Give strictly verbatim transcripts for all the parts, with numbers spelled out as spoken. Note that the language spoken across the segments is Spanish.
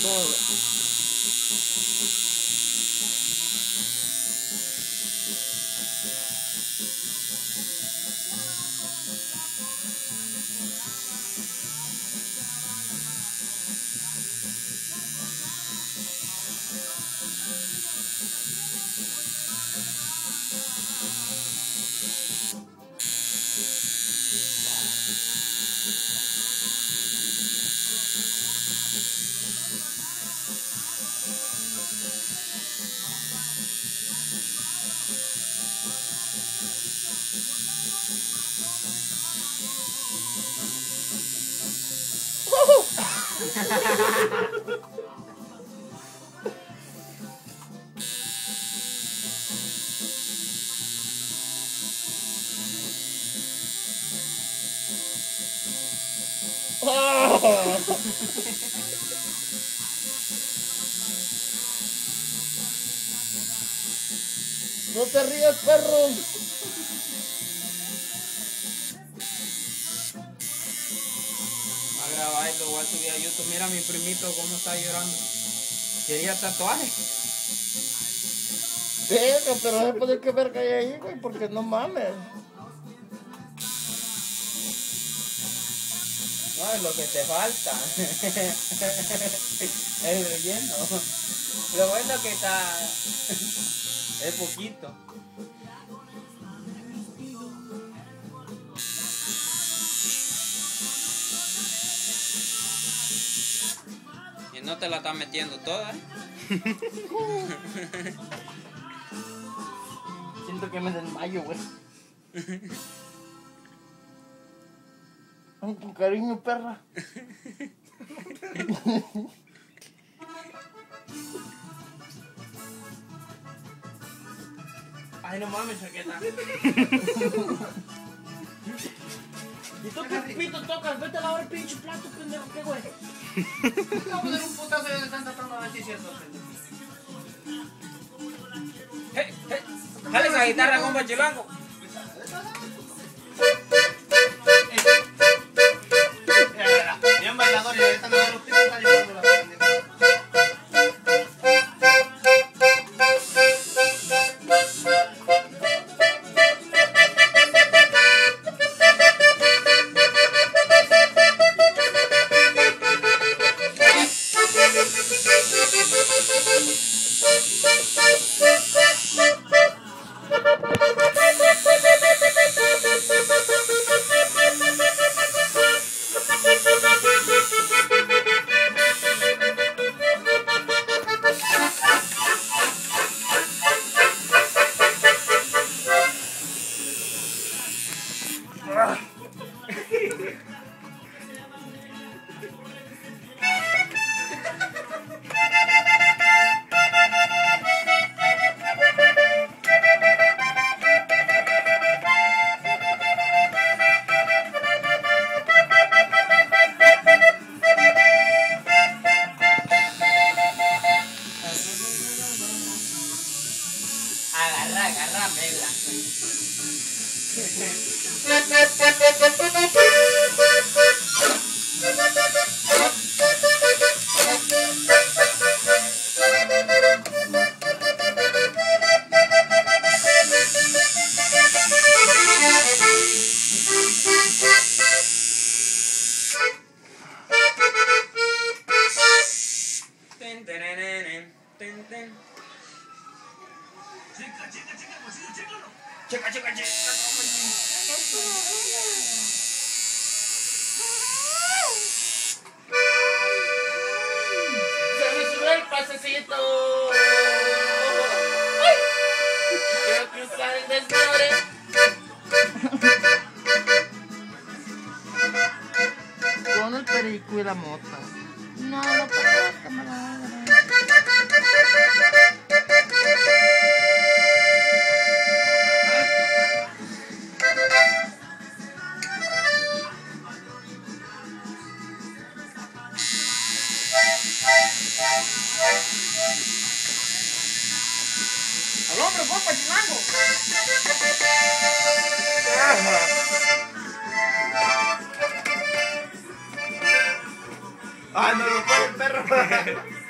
No te rías, perro. A grabar y lo voy a subir a YouTube. Mira a mi primito cómo está llorando. Quería tatuaje. Venga, pero no se puede que verga hay ahí, güey, porque no mames. No, es lo que te falta. El relleno. Lo bueno que está... es poquito. Y no te la estás metiendo toda, ¿eh? Siento que me desmayo, güey. Ay, con cariño, perra. Ay, no mames, chaqueta. ¿Y tú qué pito tocas? Vete a lavar el pinche plato, pendejo, ¿qué güey? Vamos a dar un putazo y le están tratando a ver si es cierto, pendejo. Hey, hey, jale esa guitarra, compa chilango. Bien bailador y le están dando los pisos, está llevando la pendeja. Agarra, agarra, vela. Ten, ten, ten, ten, ten. Checa, checa, checa, bolsillo, chécalo. Checa, checa, checa. Se me subió el pasecito. ¡Ay! Quiero cruzar el desmadre. Con el perico y la mota. No, no para camarada. Al hombre, compa chilango. Ah, no lo puede, perro.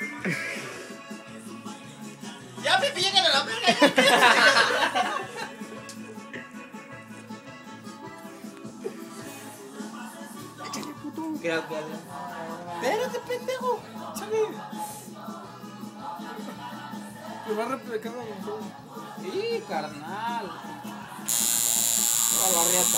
Creo que... Espérate, pendejo. Chale. Me va a replicar la mejor. Sí, carnal. A la riata.